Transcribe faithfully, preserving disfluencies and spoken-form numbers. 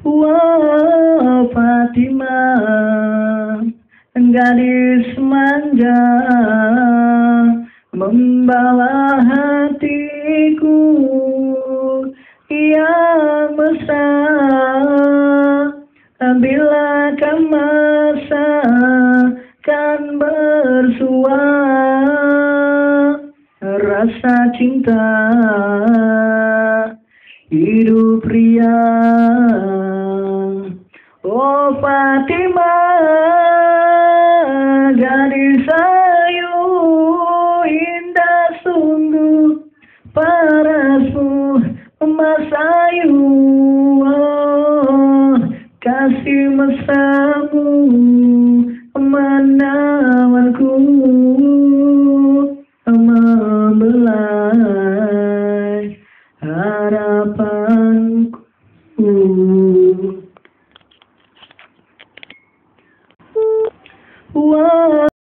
Wah Fatimah, gadis manja, membawa hatiku yang besar. Bila kan masa kan bersua, rasa cinta hidup riang. Oh Fatimah, gadis ayu indah sungguh, parasmu emas ayu. Oh, kasih mesramu menawanku, membelai harapanku.